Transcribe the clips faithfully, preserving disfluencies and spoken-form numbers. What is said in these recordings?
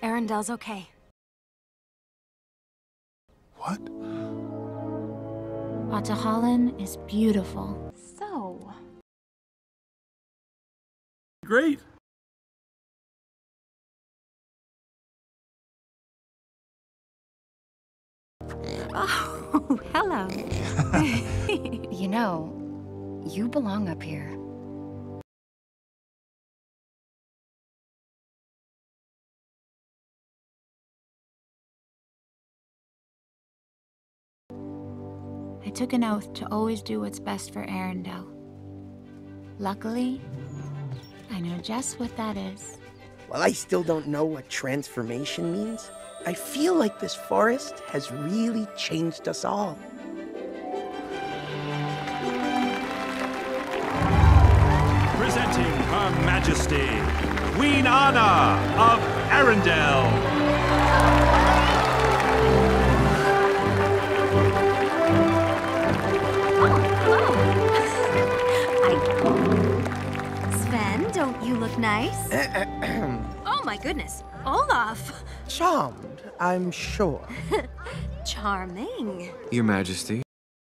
Arendelle's okay. What? Ahtohallan is beautiful. So... Great. Oh, hello. You know, you belong up here. I took an oath to always do what's best for Arendelle. Luckily, I know just what that is. While I still don't know what transformation means, I feel like this forest has really changed us all. Presenting Her Majesty, Queen Anna of Arendelle. Sven, don't you look nice? Oh my goodness, Olaf! Charmed, I'm sure. Charming. Your Majesty.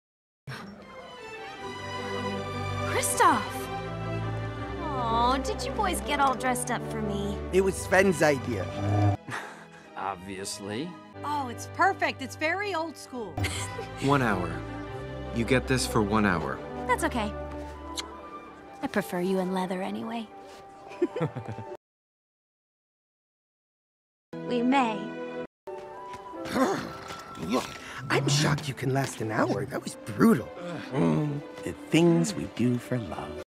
Kristoff! Oh, did you boys get all dressed up for me? It was Sven's idea. Obviously. Oh, it's perfect. It's very old school. One hour. You get this for one hour. That's okay. I prefer you in leather anyway. We may. I'm shocked you can last an hour. That was brutal. Mm, the things we do for love.